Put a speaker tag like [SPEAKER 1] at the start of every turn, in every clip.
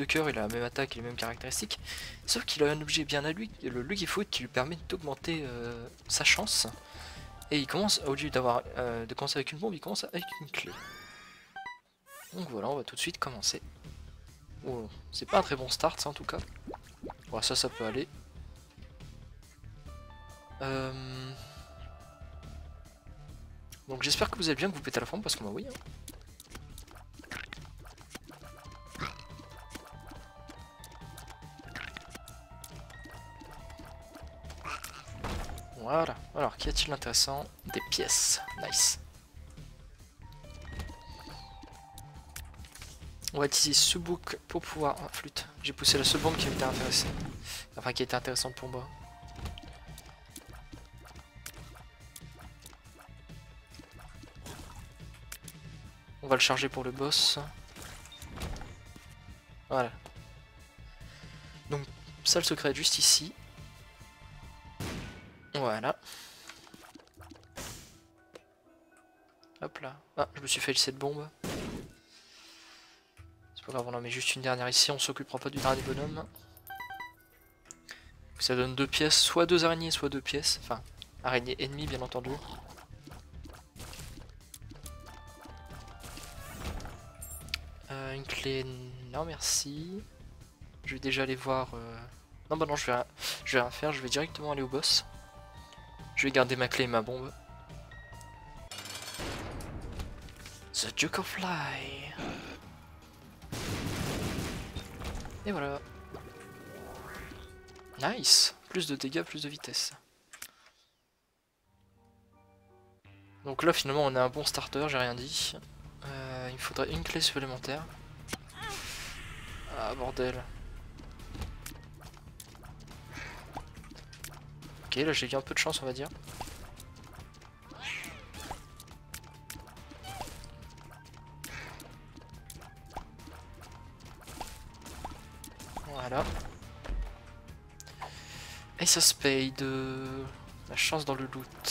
[SPEAKER 1] cœur, il a la même attaque et les mêmes caractéristiques. Sauf qu'il a un objet bien à lui, le Lucky Foot, qui lui permet d'augmenter sa chance. Et il commence, au lieu de commencer avec une bombe, il commence avec une clé. Donc voilà, on va tout de suite commencer. Oh, c'est pas un très bon start, ça en tout cas. Bon, ça peut aller. Donc j'espère que vous allez bien, que vous pétez à la forme, parce que moi oui. Hein. Voilà. Alors, qu'y a-t-il d'intéressant? Des pièces. Nice. On va utiliser ce book pour pouvoir... Ah, flûte. J'ai poussé la seule bombe qui m'était intéressée. Enfin, qui était intéressante pour moi. On va le charger pour le boss. Voilà. Donc, salle secrète juste ici. Voilà. Hop là. Ah, je me suis fait cette bombe. C'est pas grave, on en met juste une dernière ici. On s'occupera pas du dernier bonhomme. Ça donne 2 pièces, soit 2 araignées, soit 2 pièces. Enfin, araignées ennemies, bien entendu. Une clé, non merci. Je vais déjà aller voir... Non bah non, je vais rien faire, je vais directement aller au boss. Je vais garder ma clé et ma bombe. The Duke of Fly. Et voilà. Nice. Plus de dégâts, plus de vitesse. Donc là finalement on a un bon starter, j'ai rien dit. Il me faudrait une clé supplémentaire. Ah bordel. Ok, là j'ai eu un peu de chance on va dire. Voilà. Et ça se paye de la chance dans le loot.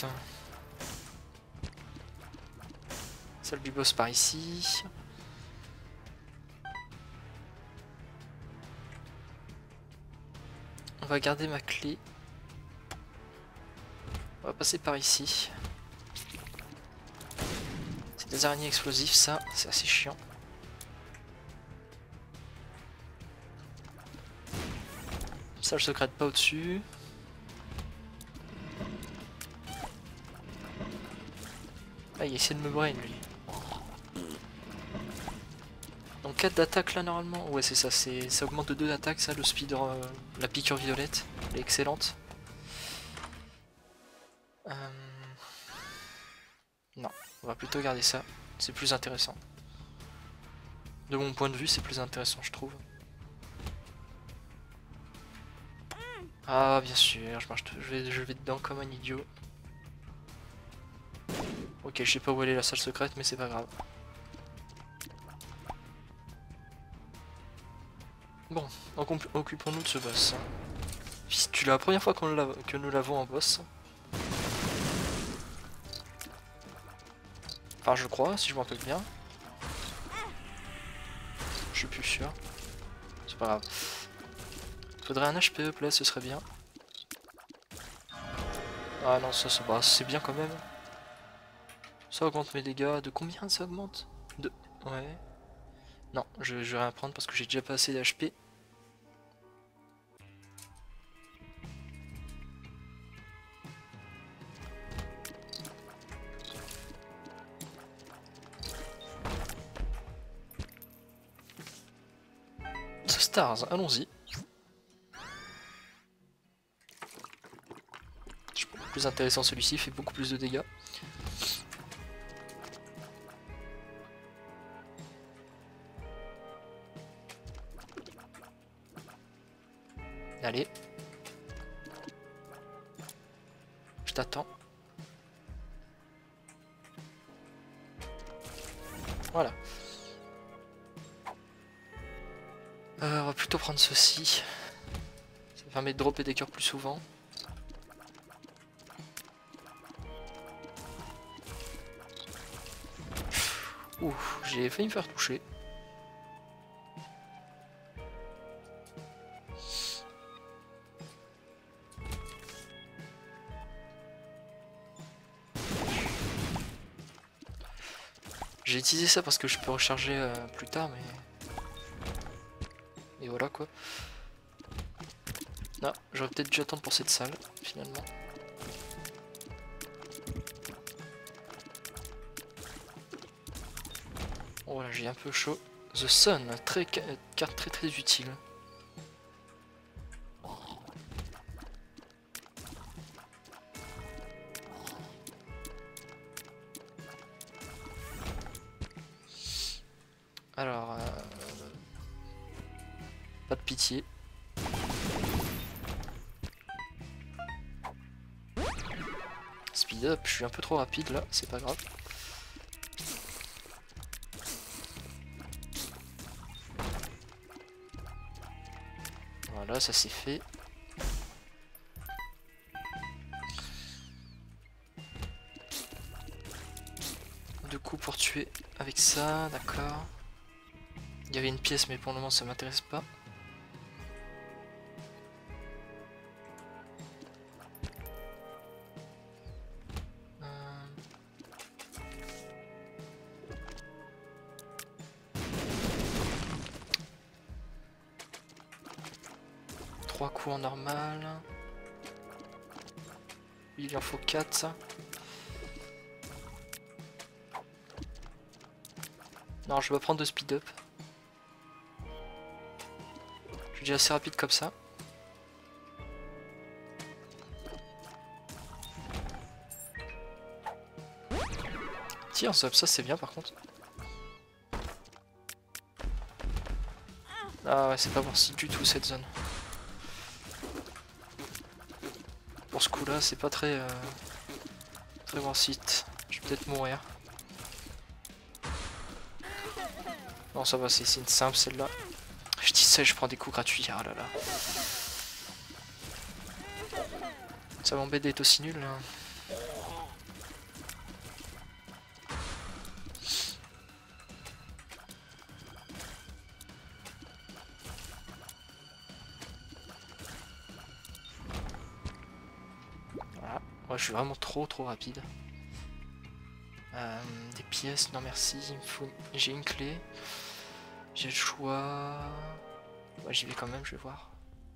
[SPEAKER 1] Salle du boss par ici. On va garder ma clé. On va passer par ici. C'est des araignées explosives, ça, c'est assez chiant. Salle secrète pas au-dessus. Ah, il essaie de me brain lui. Donc 4 d'attaque là normalement. Ouais, c'est ça, ça augmente de 2 d'attaque, ça, le speed, la piqûre violette. Elle est excellente. Non, on va plutôt garder ça. C'est plus intéressant. De mon point de vue, c'est plus intéressant, je trouve. Ah, bien sûr, je vais dedans comme un idiot. Ok, je sais pas où elle est la salle secrète, mais c'est pas grave. Bon, donc occupons-nous de ce boss. C'est la première fois que nous l'avons en boss. Enfin, je crois, si je me rappelle bien. Je suis plus sûr. C'est pas grave. Faudrait un HP up là, ce serait bien. Ah non, ça c'est bien quand même. Ça augmente mes dégâts. De combien ça augmente? De... Ouais. Non, je vais rien prendre parce que j'ai déjà pas assez d'HP. Stars, allons-y. Plus intéressant celui-ci, fait beaucoup plus de dégâts. Allez. Je t'attends. Voilà. On va plutôt prendre ceci. Ça permet de dropper des cœurs plus souvent. Ouh, j'ai failli me faire toucher. J'ai utilisé ça parce que je peux recharger plus tard, mais... Et voilà quoi. Non, j'aurais peut-être dû attendre pour cette salle, finalement. Bon, voilà, j'ai un peu chaud. The Sun, carte très très utile. Alors, pas de pitié. Speed up, je suis un peu trop rapide là, c'est pas grave. Voilà, ça c'est fait. Deux coups pour tuer avec ça, d'accord. Il y avait une pièce mais pour le moment ça m'intéresse pas. Trois coups en normal. Il en faut 4. Non, je vais pas prendre de speed up. Je suis déjà assez rapide comme ça. Tiens, ça c'est bien par contre. Ah ouais, c'est pas bon du tout cette zone. Pour ce coup là, c'est pas très très bon site. Je vais peut-être mourir. Non, ça va, c'est une simple celle-là. Je dis ça et je prends des coups gratuits. Ah là là. Ça m'embête d'être aussi nul là. Voilà. Ouais, je suis vraiment trop rapide. Des pièces, non merci. Il me faut... J'ai une clé. J'ai le choix. Ouais, j'y vais quand même, je vais voir.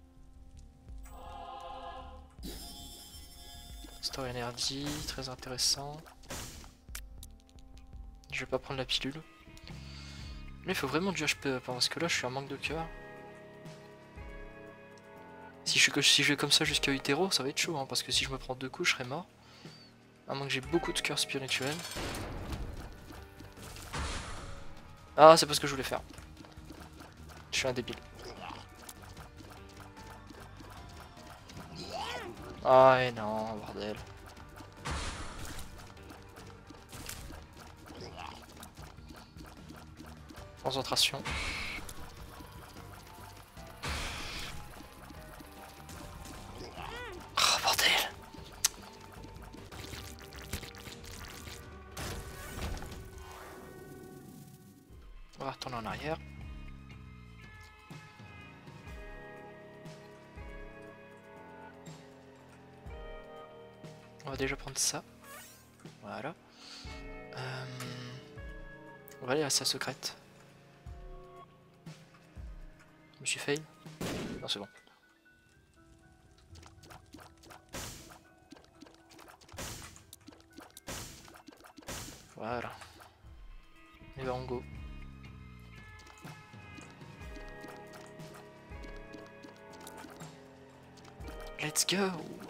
[SPEAKER 1] Store Energy, très intéressant. Je vais pas prendre la pilule. Mais il faut vraiment du HP up, hein, parce que là je suis en manque de cœur. Si je vais comme ça jusqu'à 8 héros, ça va être chaud, hein, parce que si je me prends 2 coups, je serai mort. À moins que j'ai beaucoup de cœur spirituel. Ah, c'est pas ce que je voulais faire. Je suis un débile. Ah, et non, bordel. Concentration. Oh, bordel. On va retourner en arrière. On va déjà prendre ça. Voilà. On va aller à sa secrète. Je me suis fail. Non, c'est bon. Voilà. Et ben on go. Let's go.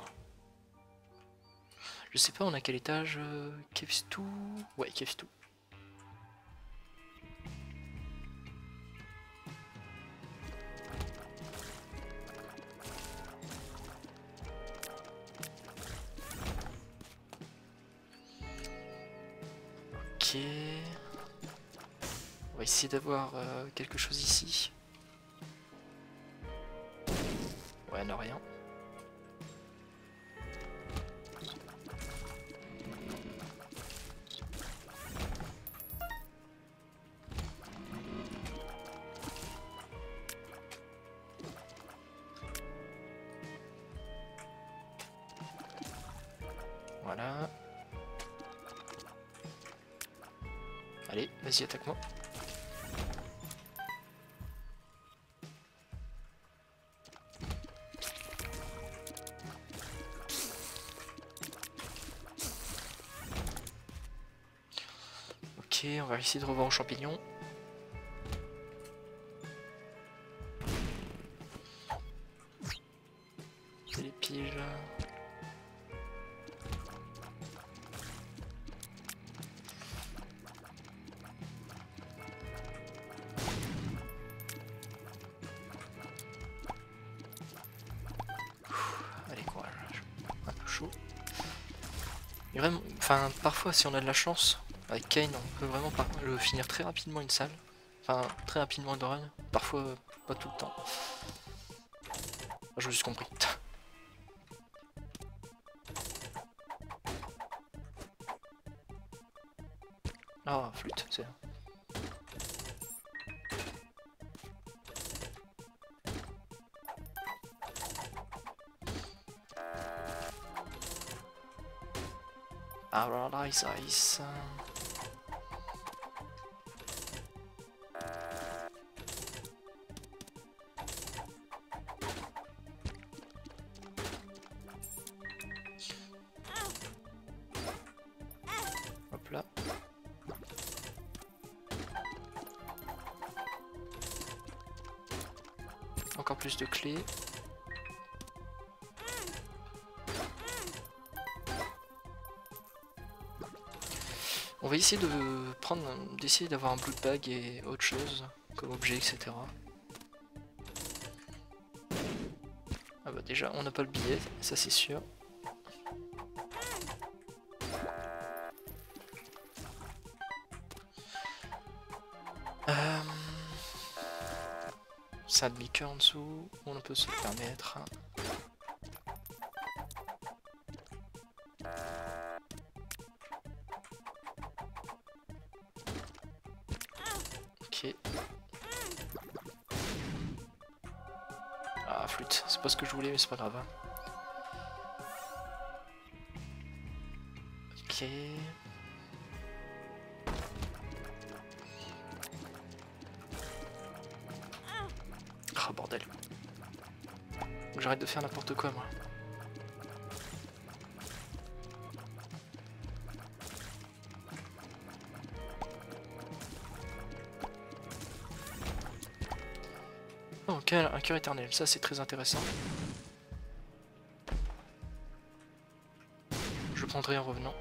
[SPEAKER 1] Je sais pas, on a quel étage? Caves 2. Ouais, Caves 2. Ok. On va essayer d'avoir quelque chose ici. Ouais, non, rien. Voilà. Allez, vas-y, attaque-moi. Ok, on va essayer de revoir aux champignons. C'est les piles. Allez, courage. Un peu chaud. Et vraiment, enfin, parfois, si on a de la chance, avec Kayn, on peut vraiment le finir très rapidement une salle. Enfin, très rapidement une run. Parfois, pas tout le temps. J'ai juste compris. Ah, flûte, c'est... Paradise Ice. Hop là. Encore plus de clés. On va essayer de prendre, d'essayer d'avoir un blood bag et autre chose comme objet, etc. Ah bah déjà on n'a pas le billet, ça c'est sûr. Ça a de liqueur en dessous, on peut se le permettre. Ok. Ah flûte, c'est pas ce que je voulais mais c'est pas grave. Ok. Oh bordel. J'arrête de faire n'importe quoi moi. Oh, ok, un cœur éternel, ça c'est très intéressant. Je prendrai en revenant.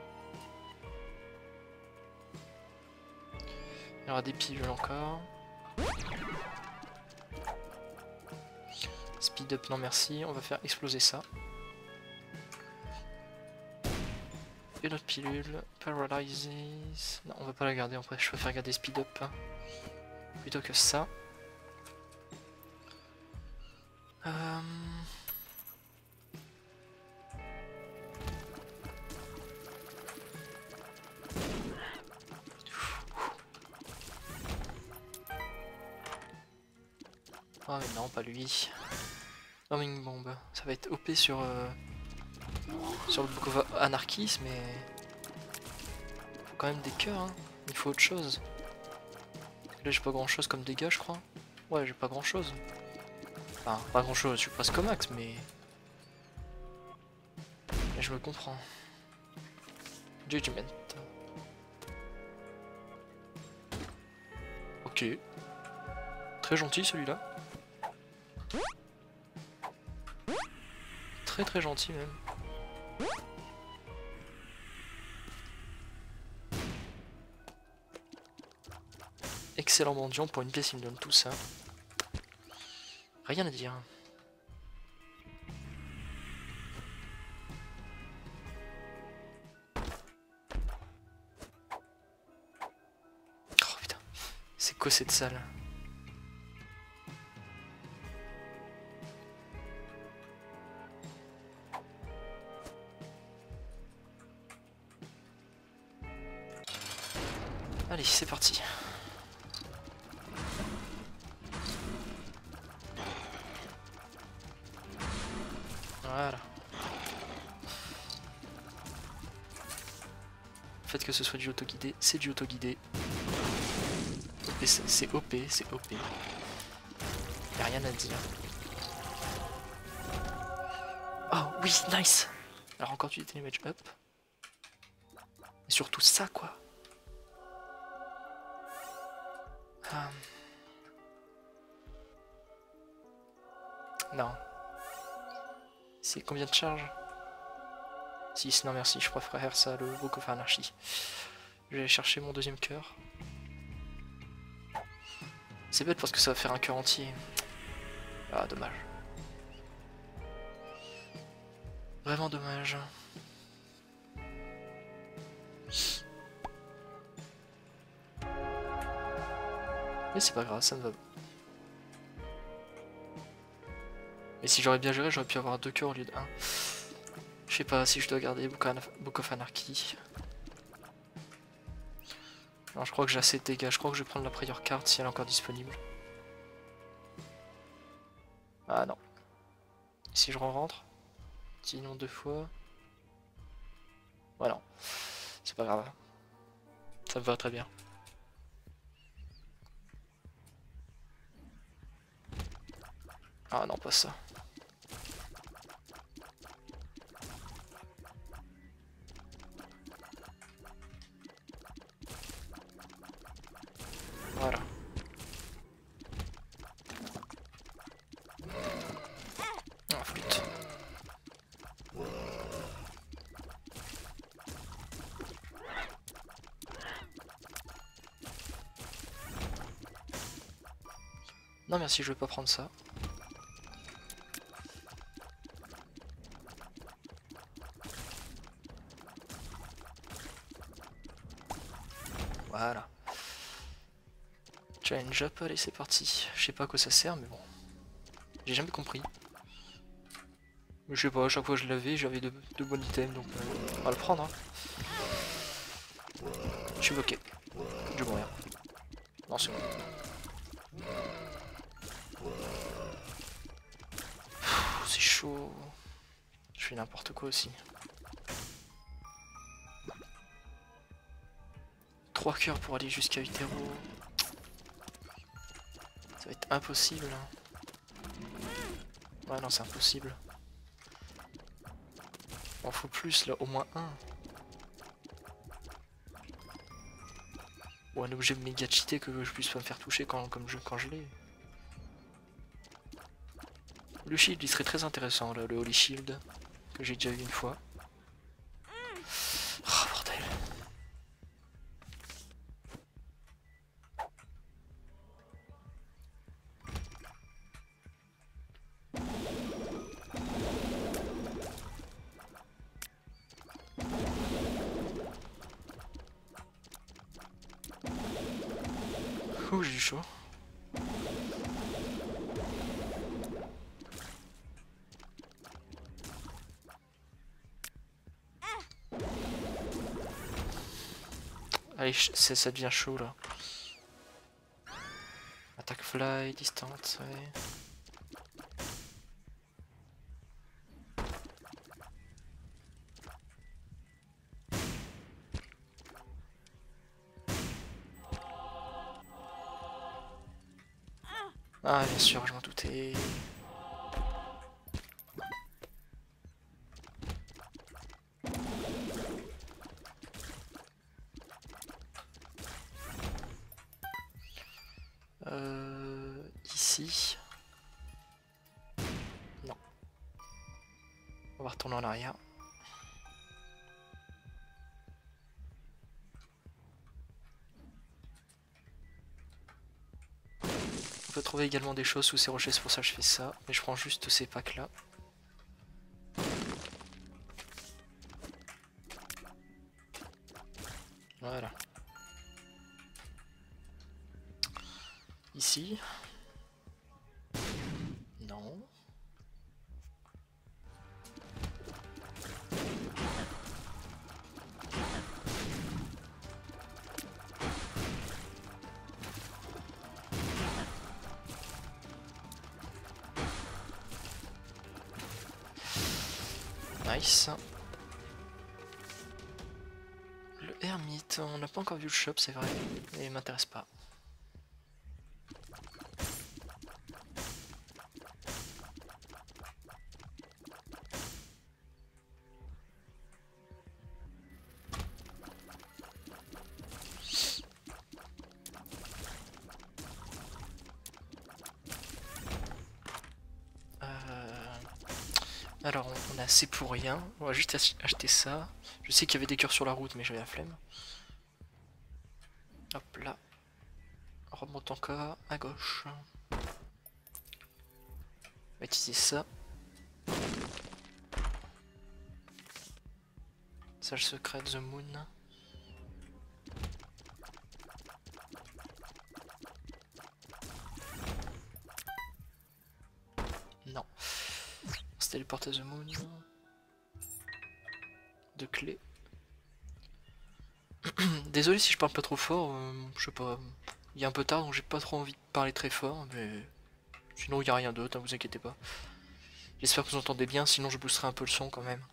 [SPEAKER 1] Il y aura des pilules encore. Speed up, non merci, on va faire exploser ça. Une autre pilule, Paralysis. Non, on va pas la garder, après je préfère garder speed up hein, plutôt que ça. Oh mais non, pas lui. Homing Bomb, ça va être OP sur le Book of Anarchy, mais faut quand même des cœurs, hein. Il faut autre chose. Là j'ai pas grand chose comme dégâts je crois. Ouais j'ai pas grand chose. Enfin pas grand chose, je suis presque au max mais je me comprends. Judgment. Ok. Très gentil celui-là. Très très gentil même. Excellent mendiant, pour une pièce il me donne tout ça. Rien à dire. Oh putain, c'est quoi cette salle? Allez, c'est parti. Voilà. fait que ce soit du auto-guidé, c'est du auto-guidé. Et c'est OP, c'est OP. Y'a rien à dire. Oh oui, nice. Alors encore du damage up. Et surtout ça quoi. Non. C'est combien de charges? 6, non merci, je préfère ça, le Book of Anarchy. Je vais aller chercher mon deuxième cœur. C'est bête parce que ça va faire un cœur entier. Ah, dommage. Vraiment dommage. Mais c'est pas grave, ça me va. Mais si j'aurais bien géré, j'aurais pu avoir 2 cœurs au lieu de 1. Je sais pas si je dois garder Book of Anarchy. Non, je crois que j'ai assez de dégâts. Je crois que je vais prendre la prior card si elle est encore disponible. Ah non. Si je rentre, sinon 2 fois. Ouais, non. C'est pas grave. Ça me va très bien. Ah non, pas ça. Voilà. Ah, flûte. Non merci, je vais pas prendre ça. Voilà. Challenge up, allez c'est parti. Je sais pas à quoi ça sert mais bon. J'ai jamais compris. Je sais pas, à chaque fois que je l'avais, j'avais de bons items donc on va le prendre. Hein. Je suis bloqué. Je vais mourir. Non c'est bon. C'est chaud. Je fais n'importe quoi aussi. 3 cœurs pour aller jusqu'à 8 héros. Ça va être impossible. Ouais non c'est impossible. Il en faut plus là, au moins un. Ou un objet méga cheaté que je puisse pas me faire toucher quand je l'ai. Le shield il serait très intéressant là, le Holy Shield que j'ai déjà vu une fois. Oh bordel. Ouh j'ai eu chaud. Allez, ça devient chaud là. Attaque fly, distance, ouais. Ah bien sûr, je m'en doutais. Ici. Non. On va retourner en arrière. On peut trouver également des choses sous ces rochers, c'est pour ça que je fais ça. Mais je prends juste ces packs là. Voilà. Ici. Non. Nice. Le ermite, on n'a pas encore vu le shop, c'est vrai, mais il m'intéresse pas. Alors on a assez pour rien, on va juste acheter ça. Je sais qu'il y avait des cœurs sur la route mais j'avais la flemme. Hop là. On remonte encore à gauche. On va utiliser ça. Salle secrète The Moon. Non. On se téléporte à The Moon. 2 clés. Désolé si je parle pas trop fort, je sais pas. Il est un peu tard donc j'ai pas trop envie de parler très fort, mais sinon il n'y a rien d'autre, hein, vous inquiétez pas. J'espère que vous entendez bien, sinon je boosterai un peu le son quand même.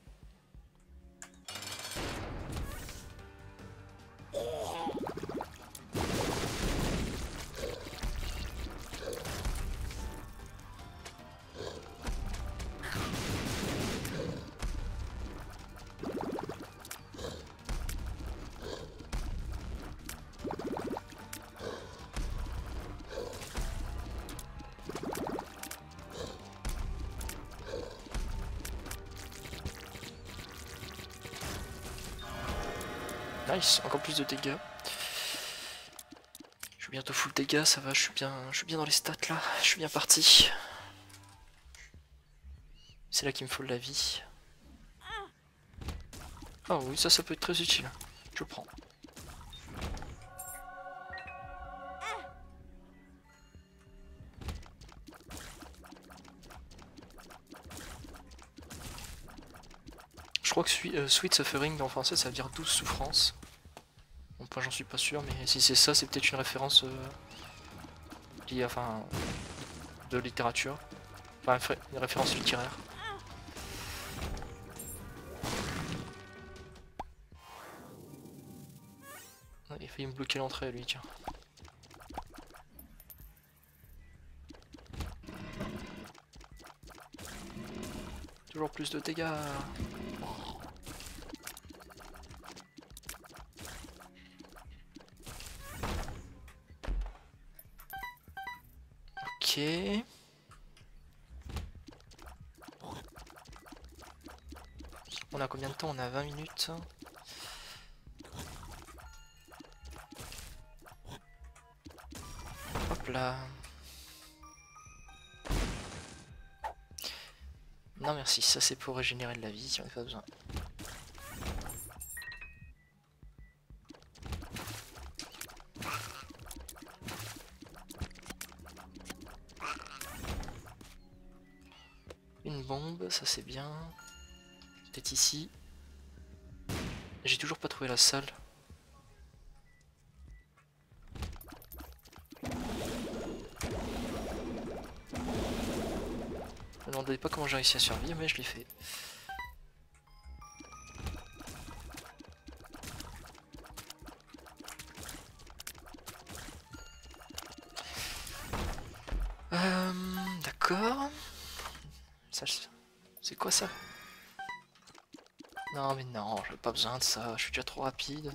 [SPEAKER 1] Nice, encore plus de dégâts. Je suis bientôt full dégâts, ça va, je suis bien dans les stats là, je suis bien parti. C'est là qu'il me faut de la vie. Ah oui, ça peut être très utile. Je prends. Je crois que Sweet Suffering en français ça veut dire douce souffrance. Bon, point j'en suis pas sûr, mais si c'est ça, c'est peut-être une référence liée, enfin, de littérature. Enfin, une référence littéraire. Il a failli me bloquer l'entrée lui, tiens. Toujours plus de dégâts. Ok. On a combien de temps? On a 20 minutes. Hop là. Non merci, ça c'est pour régénérer de la vie si on n'a pas besoin. Une bombe, ça c'est bien. Peut-être ici. J'ai toujours pas trouvé la salle. Je me demandais pas comment j'ai réussi à survivre, mais je l'ai fait. D'accord. C'est quoi ça? Non mais non, j'ai pas besoin de ça, je suis déjà trop rapide.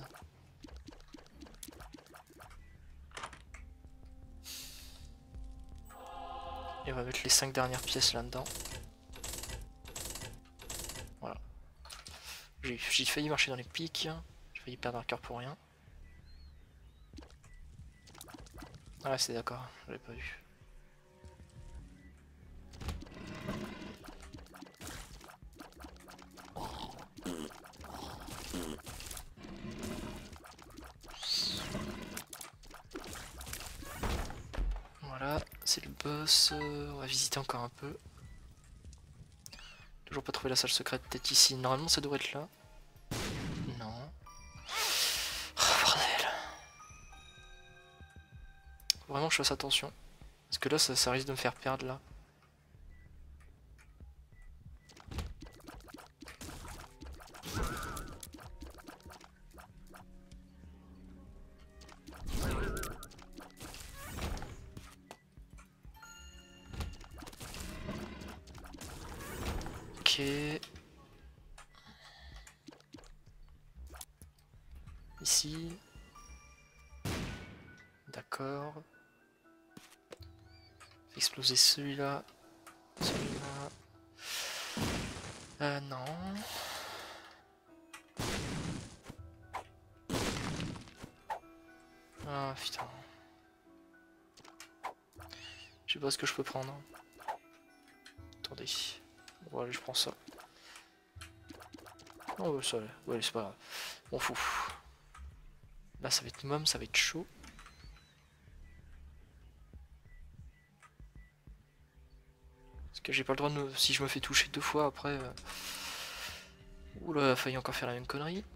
[SPEAKER 1] Et on va mettre les 5 dernières pièces là-dedans. Voilà. J'ai failli marcher dans les pics, j'ai failli perdre un cœur pour rien. Ah ouais, c'est d'accord, je l'avais pas vu. Voilà, c'est le boss, on va visiter encore un peu. Toujours pas trouvé la salle secrète, peut-être ici, normalement ça devrait être là. Non. Oh, bordel. Faut vraiment que je fasse attention. Parce que là ça risque de me faire perdre là. Ok. Ici. D'accord. Exploser celui-là. Celui-là. Non. Ah putain. Je sais pas ce que je peux prendre. Attendez. Bon allez, je prends ça. Oh ouais, ça, ouais, c'est pas grave. On fout. Là ça va être mom, ça va être chaud. Parce que j'ai pas le droit de me... Si je me fais toucher 2 fois après... Oula, il a failli encore faire la même connerie.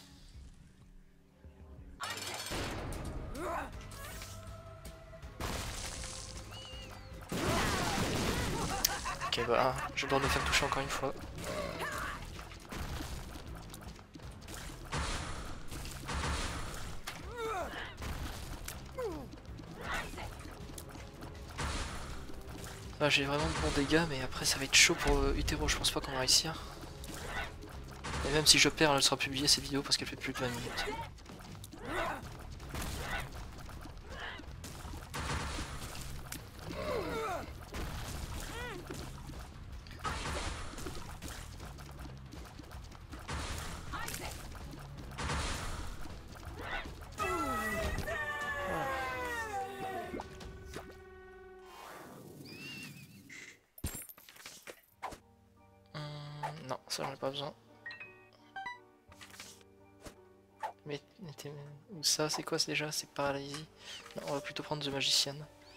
[SPEAKER 1] Ok bah, j'ai le droit de me faire toucher encore une fois. Ah, j'ai vraiment de bons dégâts, mais après ça va être chaud pour Utero, je pense pas qu'on va réussir. Et même si je perds, elle sera publiée cette vidéo parce qu'elle fait plus de 20 minutes. Non, ça j'en ai pas besoin. Mais ou ça, c'est quoi déjà? C'est paralysie. Non, on va plutôt prendre The Magician.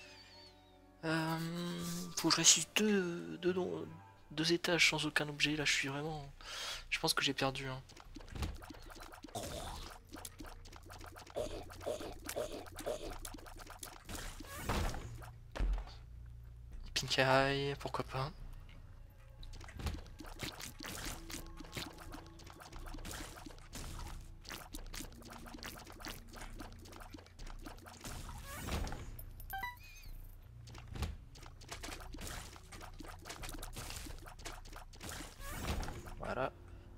[SPEAKER 1] Faut que je réussisse deux étages sans aucun objet. Là, je suis vraiment. Je pense que j'ai perdu. Hein. Pink Eye, pourquoi pas. Voilà.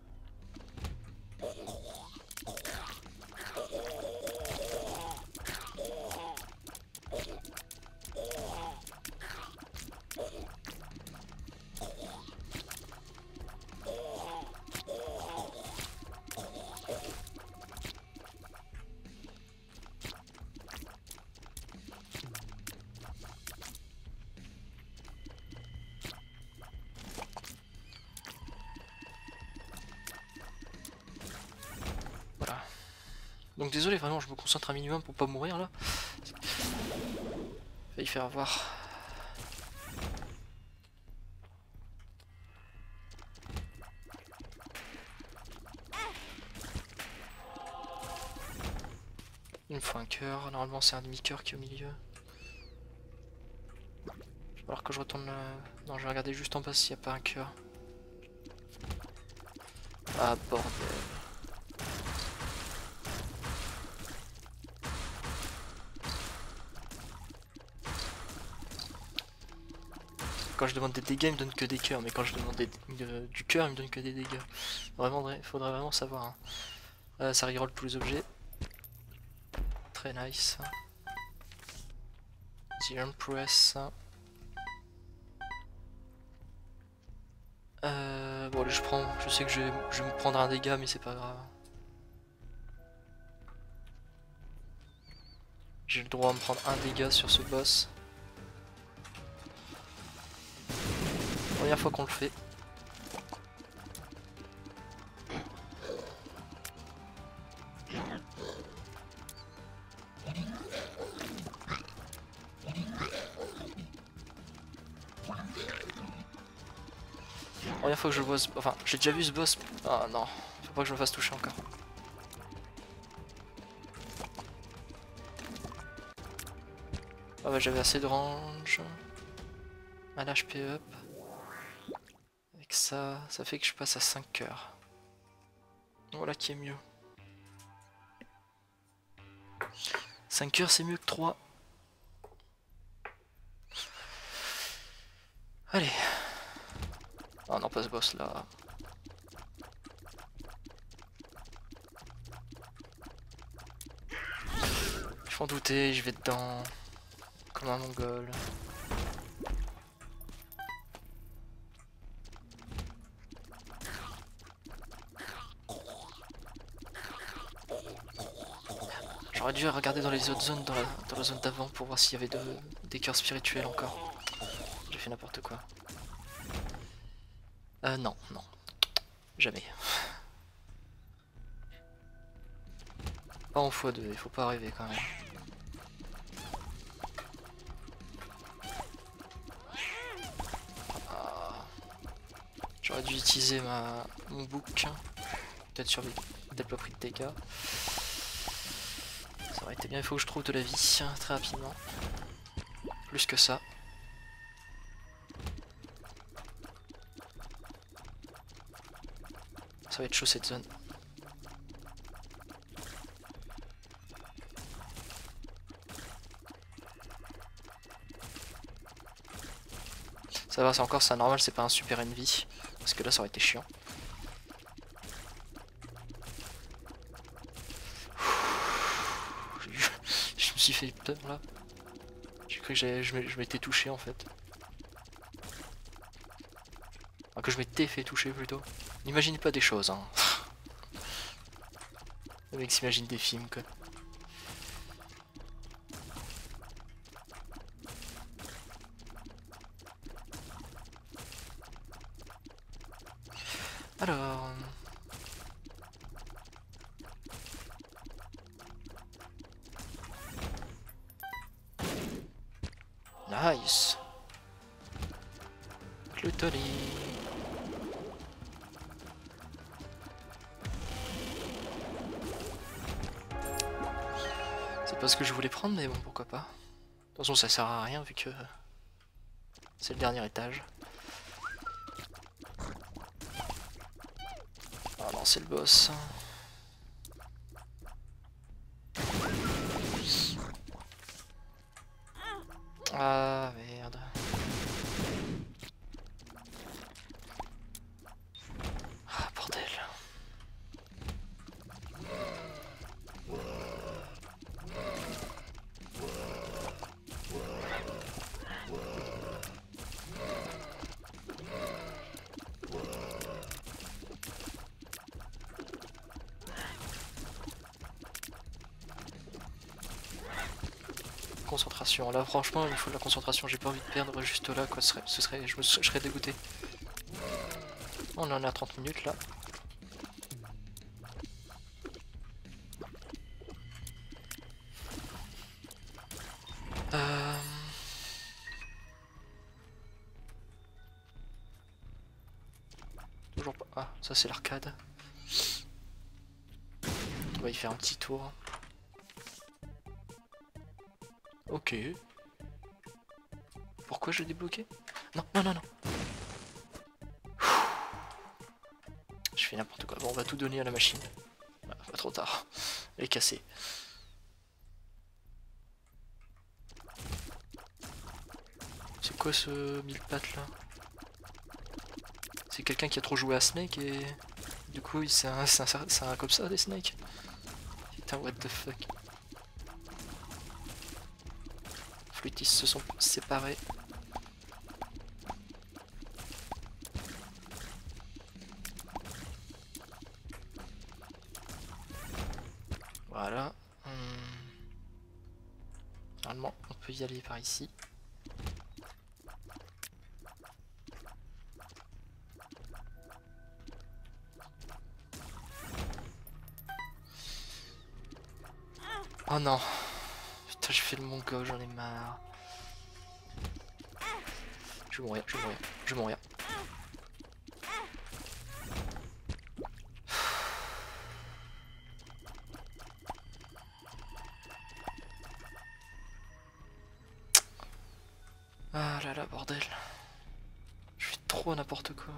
[SPEAKER 1] Donc désolé, vraiment, je me concentre un minimum pour pas mourir là. Failli faire avoir. Il me faut un cœur, normalement c'est un demi-cœur qui est au milieu. Il va falloir que je retourne là. Non, je vais regarder juste en bas s'il n'y a pas un cœur. Ah bordel. Quand je demande des dégâts, il me donne que des cœurs, mais quand je demande du cœur, il me donne que des dégâts. Vraiment, il faudrait vraiment savoir. Hein. Ça reroll tous les objets. Très nice. The Empress. Bon, allez, je prends. Je sais que je vais me prendre un dégât, mais c'est pas grave. J'ai le droit à me prendre un dégât sur ce boss. Première fois qu'on le fait. Première fois que je vois ce... Enfin, j'ai déjà vu ce boss. Ah non, faut pas que je me fasse toucher encore. Ah bah j'avais assez de range. Un HP up. Avec ça, ça fait que je passe à 5 cœurs. Voilà qui est mieux. 5 cœurs c'est mieux que 3. Allez. Ah non, pas ce boss là. Ils font douter, je vais dedans. Comme un mongol. J'aurais dû regarder dans les autres zones, dans la zone d'avant pour voir s'il y avait des cœurs spirituels encore. J'ai fait n'importe quoi. Non, non. Jamais. Pas en x2, il faut pas rêver quand même. Ah. J'aurais dû utiliser mon bouc. Peut-être sur peut-être pas pris de dégâts. Ça aurait été bien, il faut que je trouve de la vie très rapidement. Plus que ça. Ça va être chaud cette zone. Ça va, c'est encore ça normal, c'est pas un super envy. Parce que là ça aurait été chiant. Je me suis fait peur là. J'ai cru que je m'étais touché en fait. Enfin, que je m'étais fait toucher plutôt. N'imaginez pas des choses hein. Le mec s'imagine des films quoi. Alors... Nice. Clutoli. C'est pas ce que je voulais prendre mais bon pourquoi pas. De toute façon ça sert à rien vu que c'est le dernier étage. Ah non c'est le boss. Ah merde. Ah bordel. Concentration, là franchement il faut de la concentration, j'ai pas envie de perdre juste là quoi, je serais dégoûté. On en est à 30 minutes là. Toujours pas. Ah, ça c'est l'arcade. On va y faire un petit tour. Ok. Pourquoi je l'ai débloqué? Non, non, non, non. Je fais n'importe quoi. Bon, on va tout donner à la machine. Ah, pas trop tard. Elle est cassée. C'est quoi ce mille pattes là? C'est quelqu'un qui a trop joué à Snake et du coup c'est un comme ça des Snake. Putain what the fuck. Flûtistes se sont séparés. Voilà. Normalement on peut y aller par ici. Oh non. Putain, je fais le mongol, j'en ai marre. Je vais mourir, je vais mourir, je vais mourir. Ah là là, bordel. Je fais trop n'importe quoi.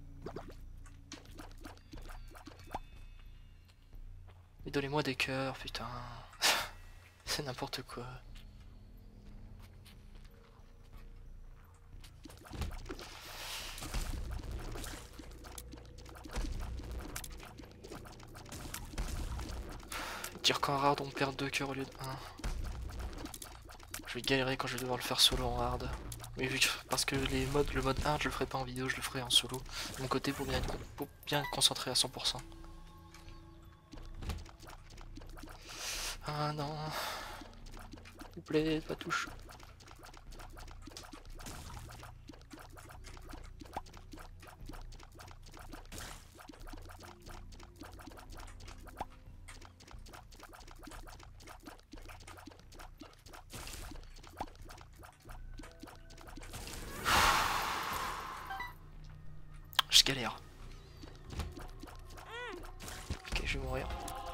[SPEAKER 1] Mais donnez-moi des cœurs, putain. C'est n'importe quoi. dire qu'en hard on perd 2 cœurs au lieu de 1. Je vais galérer quand je vais devoir le faire solo en hard. Mais vu que, parce que le mode hard je le ferai pas en vidéo, je le ferai en solo. De mon côté pour bien être concentré à 100%. Ah non. S'il vous plaît, pas touche. Je galère. Ok, je vais mourir.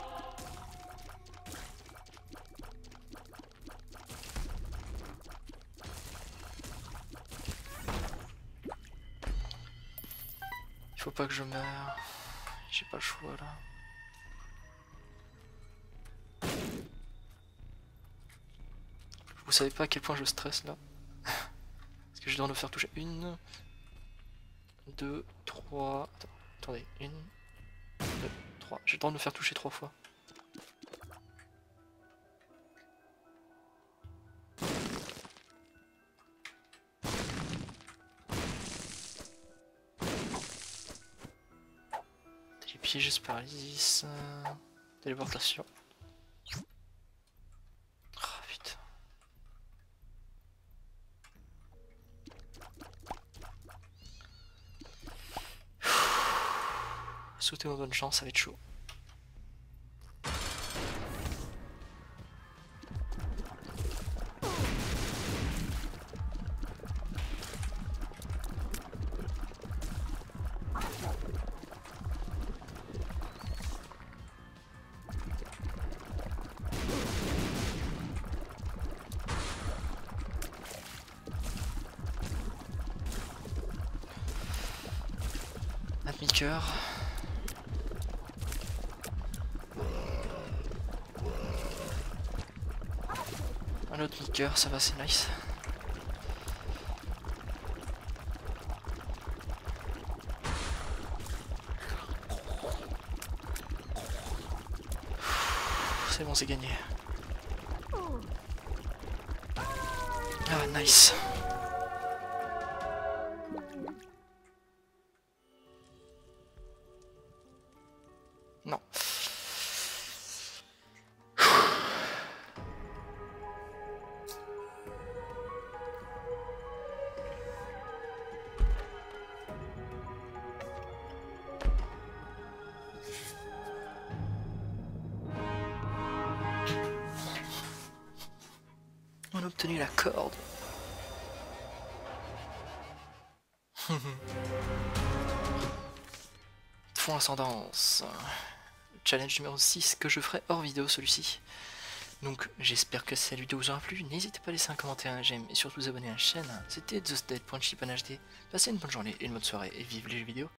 [SPEAKER 1] Il faut pas que je meure. J'ai pas le choix là. Vous savez pas à quel point je stresse là. Parce que je dois nous faire toucher 1, 2, 3. Attendez, 1, 2, 3. J'ai le droit de me faire toucher 3 fois. Télépiège, paralysis. Téléportation. Oh putain. Sauter aux bonnes chances, ça va être chaud. Un demi-cœur. Un autre demi-cœur, ça va, c'est nice. C'est bon, c'est gagné. Ah, nice. Non. On a obtenu la corde. Fond ascendance. Challenge numéro 6 que je ferai hors vidéo celui-ci. Donc j'espère que cette vidéo vous aura plu. N'hésitez pas à laisser un commentaire, un j'aime et surtout vous abonner à la chaîne. C'était TheState.chip en HD. Passez une bonne journée et une bonne soirée et vive les jeux vidéo.